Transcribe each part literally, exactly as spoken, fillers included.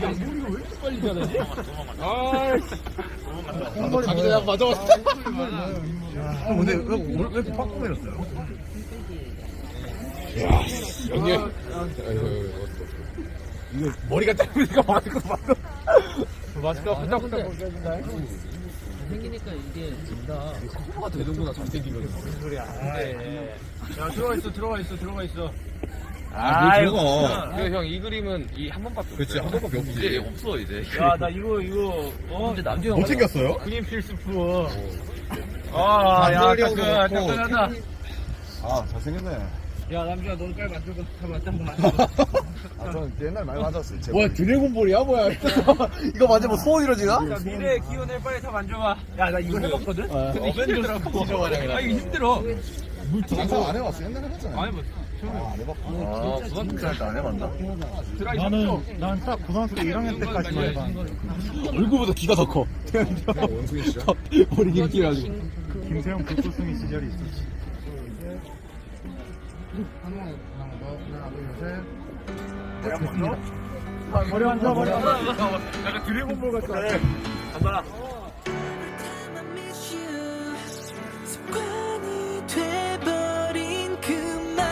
머리가 왜 이렇게 빨리 자라지? 아, 자기 그냥 맞아봤어. 아, 근데 왜, 왜 이렇게 팍팍 내렸어요? 야, 형님. 이거 머리가 짧으니까 맞을 것 같아. 맛있다. 후딱후딱 먹여준다. 생기니까 이게 진다. 커버가 되는구나, 잘생기면. 무슨 소리야. 네. 야, 들어가 있어, 들어가 있어, 들어가 있어. 아, 뭘 들어가. 그 형 이 그림은 이 한 번밖에 없어. 그렇지, 한 번밖에 없지. 이제 없어 이제. 야, 나 이거, 이거, 어? 근데 남주형 못 챙겼어요? 그린 필수프. 아, 야, 남자리하고 따끈, 먹고 따끈하다. 아, 잘생겼네. 야, 남주야, 너도 빨리 만져봐. 만져봐. 아, 저는 옛날 많이 맞았어요. 뭐야, 드래곤볼이야, 뭐야. 이거 맞으면 소원 이루어지나? 야, 미래의 기운을 빨리 다 만져봐. 야, 나 이거 해봤거든? 근데 힘들더라고. 아, 이거 힘들어. 장사 안 해봤어. 옛날에 했잖아요. 안 해봤어. 아, 안 해봤구나. 아, 고등학교 때안 해봤나? 나는, 난 딱 고등학교 일 학년 때까지만 해봤는데. 얼굴보다 귀가 더 커. 원숭이 씨야? 머리 길기가지고. 김세형 불꽃승이 시절이 있었지. 머리 앉아, 머리 앉아. 약간 드래곤볼 같다. 그래. 간다. 습관이 돼버린 그말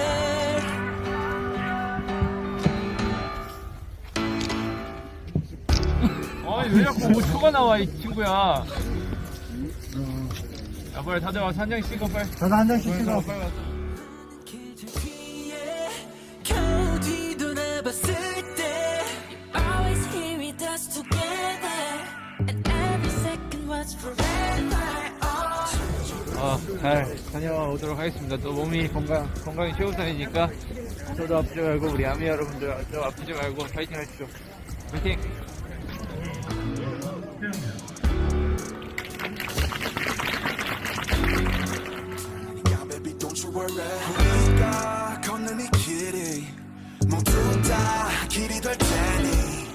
아니, 왜 자꾸 오 초가 나와, 이 친구야. 야, 빨리 다들 와서 한 장씩 찍어, 빨리. 저도 한 장씩 찍어. 빨리 와. 계절 뒤에 겨우 뒤돌아봤을 때 You always here with us together And every second was forever oh. 어, 잘 다녀오도록 하겠습니다. 또 몸이 건강, 건강이 최우선이니까 저도 아프지 말고 우리 아미 여러분들 저 아프지 말고 파이팅 하십시오. 파이팅! 우리가 걷는 이 길이 모두 다 길이 될 테니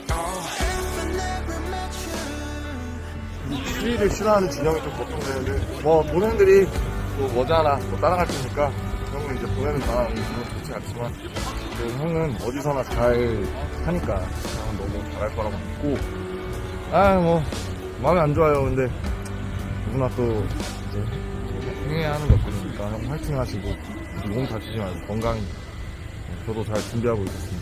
추위를 싫어하는 진영이 좀 걱정되는데, 뭐, 보낸들이 또 머지않아 뭐 따라갈 테니까, 형은 이제 보내는 마음이 좋지 않지만, 그 형은 어디서나 잘 하니까, 형은 너무 잘할 거라고 믿고, 아, 뭐, 마음이 안 좋아요. 근데, 누구나 또, 이제, 행해야 하는 것들이니까, 형 화이팅 하시고, 몸 다치지 말고 건강히, 저도 잘 준비하고 있겠습니다.